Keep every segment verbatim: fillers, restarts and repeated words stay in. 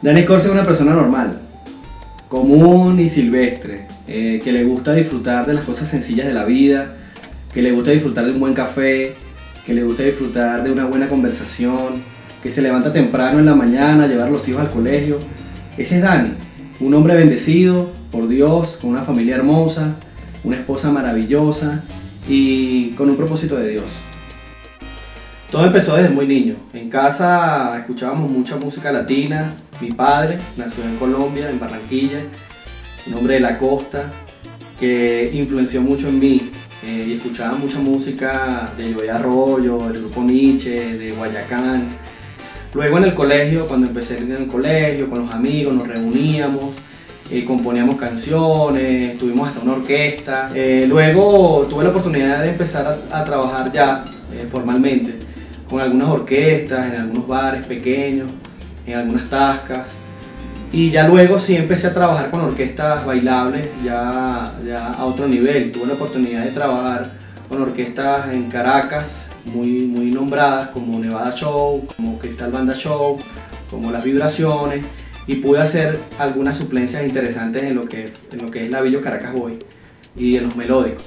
Dani Scorza es una persona normal, común y silvestre, eh, que le gusta disfrutar de las cosas sencillas de la vida, que le gusta disfrutar de un buen café, que le gusta disfrutar de una buena conversación, que se levanta temprano en la mañana a llevar a los hijos al colegio. Ese es Dani, un hombre bendecido por Dios, con una familia hermosa, una esposa maravillosa y con un propósito de Dios. Todo empezó desde muy niño. En casa escuchábamos mucha música latina. Mi padre nació en Colombia, en Barranquilla, un hombre de la costa que influenció mucho en mí. Eh, y escuchaba mucha música de Joey Arroyo, del grupo Nietzsche, de Guayacán. Luego en el colegio, cuando empecé en el colegio, con los amigos, nos reuníamos, eh, componíamos canciones, tuvimos hasta una orquesta. Eh, luego tuve la oportunidad de empezar a, a trabajar ya eh, formalmente con algunas orquestas, en algunos bares pequeños, en algunas tascas. Y ya luego sí empecé a trabajar con orquestas bailables ya, ya a otro nivel. Tuve la oportunidad de trabajar con orquestas en Caracas muy, muy nombradas como Nevada Show, como Cristal Banda Show, como Las Vibraciones, y pude hacer algunas suplencias interesantes en lo que, en lo que es la Villo Caracas Boy y en los melódicos.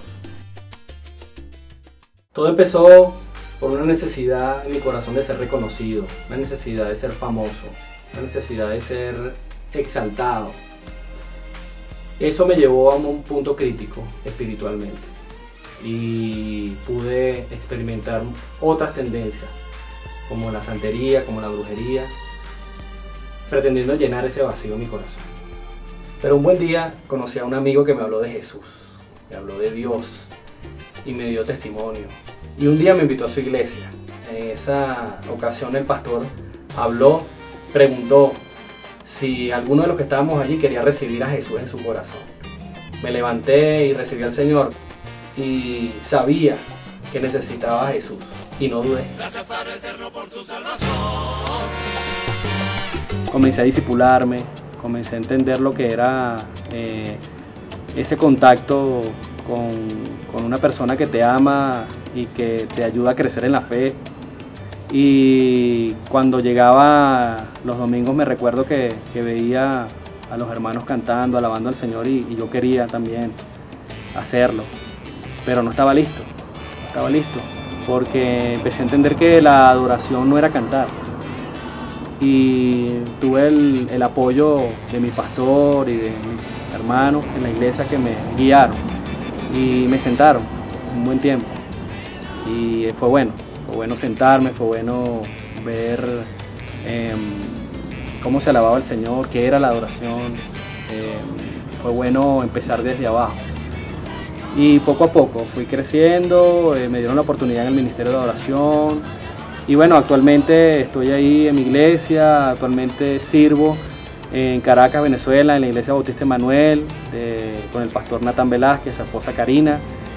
Todo empezó por una necesidad en mi corazón de ser reconocido, una necesidad de ser famoso, una necesidad de ser exaltado. Eso me llevó a un punto crítico espiritualmente y pude experimentar otras tendencias como la santería, como la brujería, pretendiendo llenar ese vacío en mi corazón. Pero un buen día conocí a un amigo que me habló de Jesús, me habló de Dios y me dio testimonio. Y un día me invitó a su iglesia. En esa ocasión el pastor habló, preguntó si alguno de los que estábamos allí quería recibir a Jesús en su corazón. Me levanté y recibí al Señor y sabía que necesitaba a Jesús y no dudé. Gracias Padre Eterno por tu salvación. Comencé a discipularme, comencé a entender lo que era eh, ese contacto con, con una persona que te ama y que te ayuda a crecer en la fe. Y cuando llegaba los domingos me recuerdo que, que veía a los hermanos cantando, alabando al Señor y, y yo quería también hacerlo, pero no estaba listo, no estaba listo, porque empecé a entender que la adoración no era cantar. Y tuve el, el apoyo de mi pastor y de mis hermanos en la iglesia que me guiaron y me sentaron un buen tiempo y fue bueno. Fue bueno sentarme, fue bueno ver eh, cómo se alababa el Señor, qué era la adoración. Eh, fue bueno empezar desde abajo. Y poco a poco fui creciendo, eh, me dieron la oportunidad en el Ministerio de Adoración. Y bueno, actualmente estoy ahí en mi iglesia, actualmente sirvo en Caracas, Venezuela, en la Iglesia Bautista Emanuel, de, con el pastor Natán Velázquez, su esposa Karina.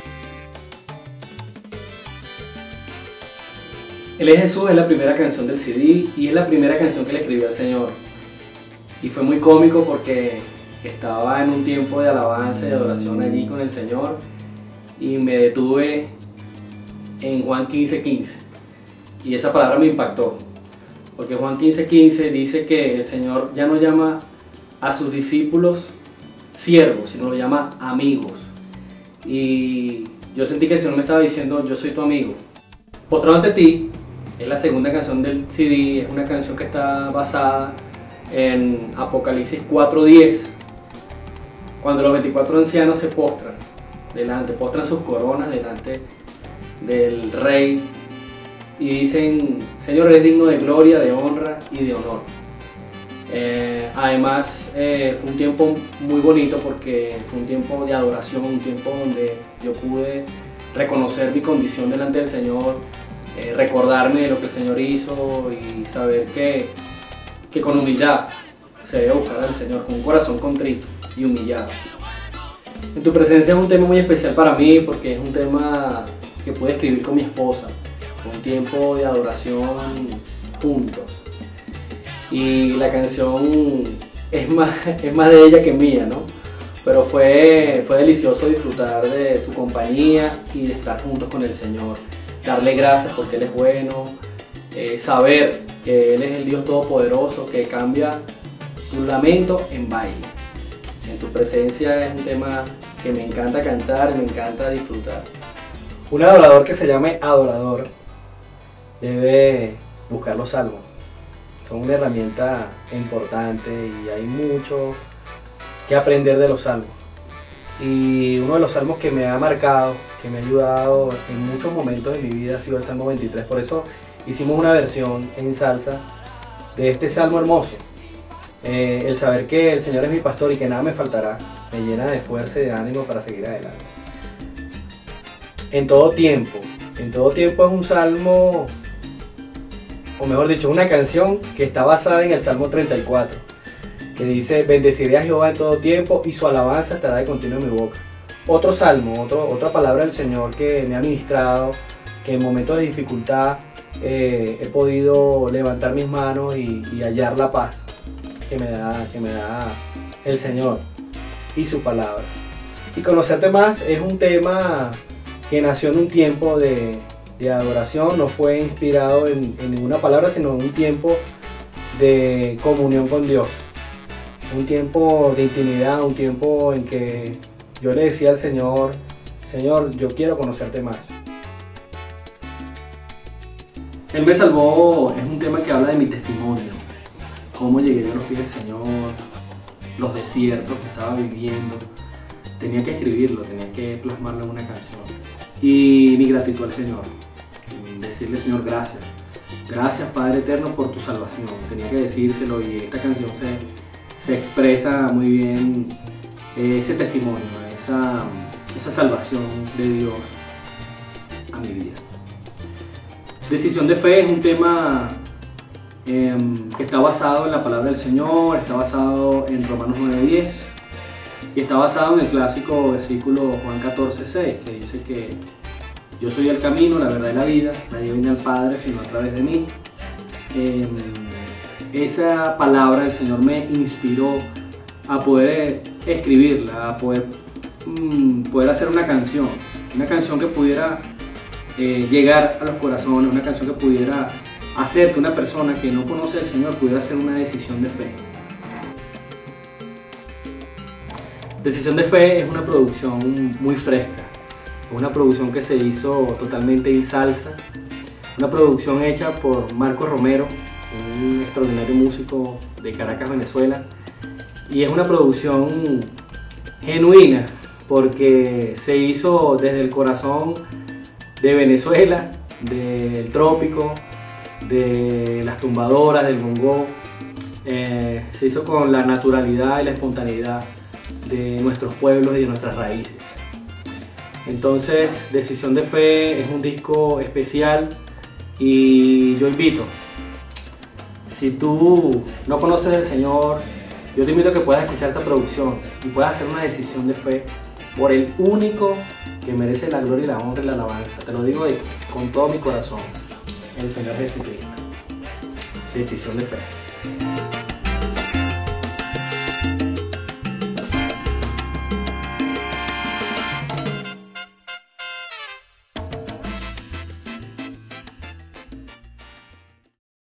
Él es Jesús es la primera canción del C D y es la primera canción que le escribió al Señor. Y fue muy cómico porque estaba en un tiempo de alabanza y de adoración allí con el Señor y me detuve en Juan quince quince. Y esa palabra me impactó, porque Juan quince quince dice que el Señor ya no llama a sus discípulos siervos, sino lo llama amigos. Y yo sentí que el Señor me estaba diciendo, yo soy tu amigo. Postrado ante ti es la segunda canción del C D, es una canción que está basada en Apocalipsis cuatro diez, cuando los veinticuatro ancianos se postran delante, postran sus coronas delante del Rey y dicen, Señor, eres digno de gloria, de honra y de honor. Eh, además eh, fue un tiempo muy bonito porque fue un tiempo de adoración, un tiempo donde yo pude reconocer mi condición delante del Señor, eh, recordarme de lo que el Señor hizo y saber que, que con humildad se debe buscar al Señor, con un corazón contrito y humillado. En tu presencia es un tema muy especial para mí porque es un tema que pude escribir con mi esposa, un tiempo de adoración juntos. Y la canción es más, es más de ella que mía, ¿no? Pero fue, fue delicioso disfrutar de su compañía y de estar juntos con el Señor. Darle gracias porque Él es bueno, eh, saber que Él es el Dios Todopoderoso, que cambia su lamento en baile. En tu presencia es un tema que me encanta cantar y me encanta disfrutar. Un adorador que se llame adorador debe buscar los salmos. Son una herramienta importante y hay mucho que aprender de los salmos. Y uno de los salmos que me ha marcado, que me ha ayudado en muchos momentos de mi vida ha sido el Salmo veintitrés. Por eso hicimos una versión en salsa de este salmo hermoso. Eh, el saber que el Señor es mi pastor y que nada me faltará, me llena de fuerza y de ánimo para seguir adelante. En todo tiempo, en todo tiempo es un salmo, o mejor dicho, una canción que está basada en el Salmo treinta y cuatro, que dice: bendeciré a Jehová en todo tiempo y su alabanza estará de continuo en mi boca. Otro salmo, otro, otra palabra del Señor que me ha ministrado, que en momentos de dificultad eh, he podido levantar mis manos y, y hallar la paz que me da, que me da el Señor y su palabra. Y conocerte más es un tema que nació en un tiempo de, de adoración, no fue inspirado en, en ninguna palabra, sino en un tiempo de comunión con Dios, un tiempo de intimidad, un tiempo en que yo le decía al Señor: Señor, yo quiero conocerte más. Él me salvó es un tema que habla de mi testimonio, cómo llegué a los pies del Señor, los desiertos que estaba viviendo. Tenía que escribirlo, tenía que plasmarlo en una canción. Y mi gratitud al Señor, decirle: Señor, gracias. Gracias, Padre Eterno, por tu salvación. Tenía que decírselo, y esta canción se, se expresa muy bien eh, ese testimonio, esa, esa salvación de Dios a mi vida. Decisión de fe es un tema eh, que está basado en la palabra del Señor, está basado en Romanos nueve diez y está basado en el clásico versículo Juan catorce seis, que dice que yo soy el camino, la verdad y la vida, nadie viene al Padre sino a través de mí. Eh, esa palabra del Señor me inspiró a poder escribirla, a poder, mm, poder hacer una canción, una canción que pudiera eh, llegar a los corazones, una canción que pudiera hacer que una persona que no conoce al Señor pudiera hacer una decisión de fe. Decisión de Fe es una producción muy fresca, una producción que se hizo totalmente en salsa, una producción hecha por Marco Romero, un extraordinario músico de Caracas, Venezuela, y es una producción genuina porque se hizo desde el corazón de Venezuela, del trópico, de las tumbadoras, del bongo. Eh, se hizo con la naturalidad y la espontaneidad de nuestros pueblos y de nuestras raíces. Entonces, Decisión de Fe es un disco especial y yo invito, si tú no conoces al Señor, yo te invito a que puedas escuchar esta producción y puedas hacer una decisión de fe por el único que merece la gloria y la honra y la alabanza. Te lo digo de, con todo mi corazón, el Señor Jesucristo. Decisión de Fe.